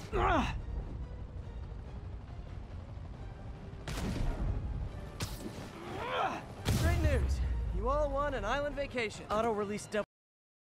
Great news! You all won an island vacation. Auto-release